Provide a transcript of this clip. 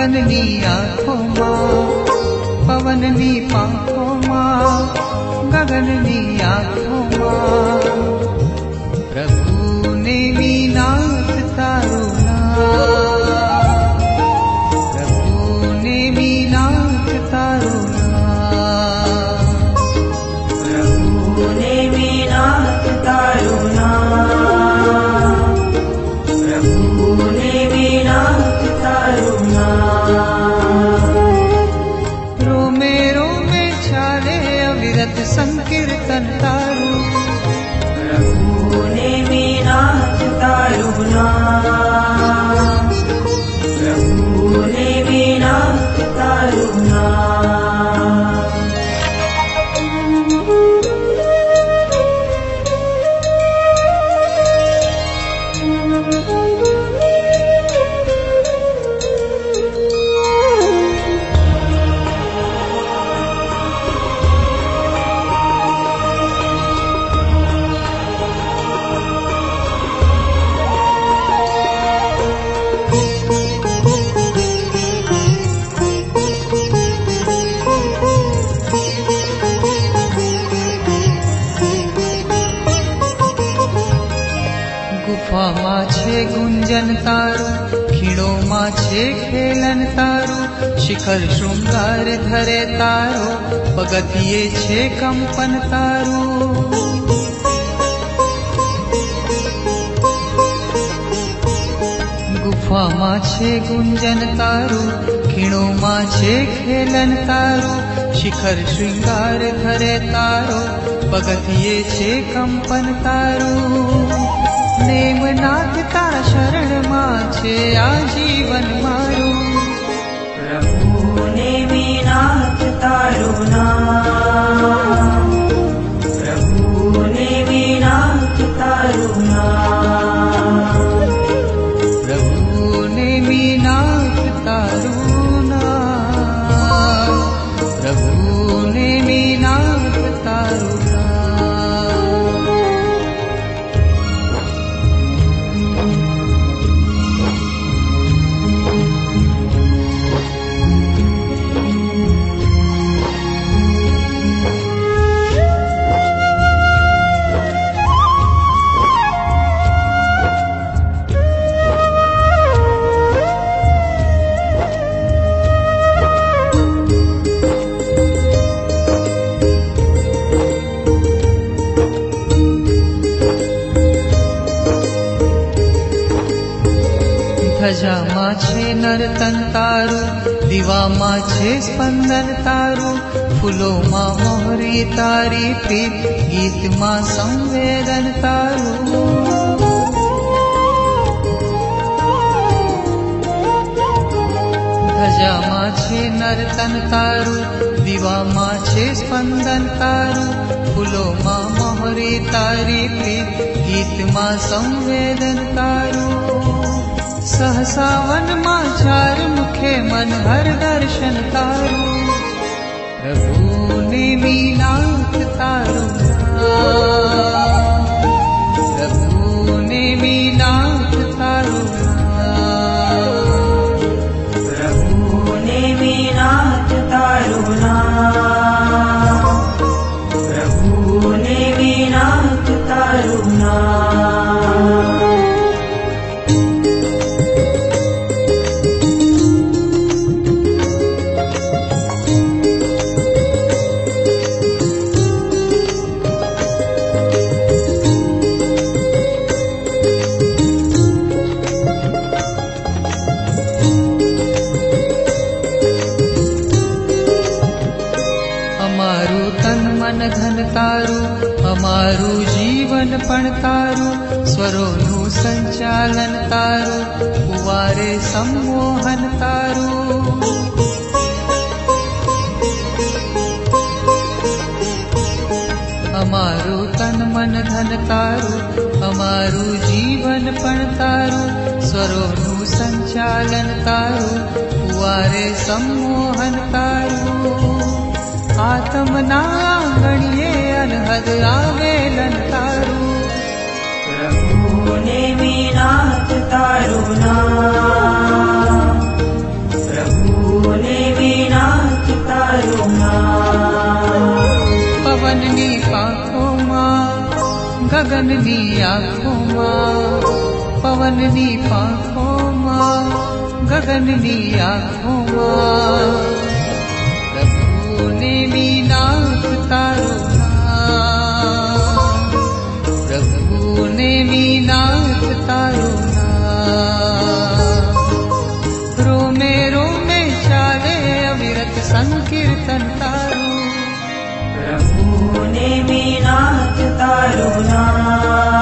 ગગનની આંખોમાં, પવનની પાંખોમાં, ગગનની આંખોમાં પ્રભુને વિનાથ તારું નામ, પ્રભુને વિનાથ તારું નામ, પ્રભુને વિનાથ તારું નામ, પ્રભુને વિનાથ તારું નામ. રોમે રોમે ચાલે અવિરત સંકીર્તન તારું, પ્રભુને વિનાથ તારું નામ, પ્રભુને વિનાથ તારું નામ. ગુફામાં છે ગુંજન તારું, ખીણોમાં છે ખેલન તારું, શિખર શૃંગાર ધરે તારો, પગથિયે છે કંપન તારું. ગુફામાં છે ગુંજન તારું, ખીણોમાં છે ખેલન તારું, શિખર શૃંગાર ધરે તારો, પગથિયે છે કંપન તારું. નેમનાથ તારા શરણમાં છે આ જીવન મારું, પ્રભુને વિનાથ તારું નામ, પ્રભુને વિનાથ તારું નામ, પ્રભુને વિનાથ તારું નામ, પ્રભુને વિનાથ તારું નામ. ધજામાં છે નર્તન તારું, દીવામાં છે સ્પંદન તારું, ફૂલોમાં મોહરી તારી પ્રીત, ગીતમાં સંવેદન તારું. ધજામાં છે નર્તન તારું, દીવામાં છે સ્પંદન તારું, ફૂલોમાં મોહરી તારી પ્રીત, ગીતમાં સંવેદન તારું. सहसा वનમાં ચાર મુખે મનહર દર્શન તારું, પ્રભુને વિનાથ તારું નામ, પ્રભુને વિનાથ તારું નામ, પ્રભુને વિનાથ તારું નામ, પ્રભુને વિનાથ તારું નામ. અમારું તન મન ધન તારું, અમારું જીવન પણ તારું, સ્વરોનું સંચાલન તારું, કુવારે સંમોહન તારું. અમારું તન મન ધન તારું, અમારું જીવન પણ તારું, સ્વરોનું સંચાલન તારું, કુવારે સંમોહન તારું. આત્મના આંગણીએ અનહદ આવેલન તારું, પ્રભુને વિનાથ તારું નામ, પ્રભુ गगननी आँखों पवननी पाखों गगननी आँखों प्रभु नेमी नाथ तारो नाम प्रभु नेमी नाथ तारो नाम रोमे रोमे चाले अविरत संकीर्तन तारो प्रभु नेमी नाथ तारो नाम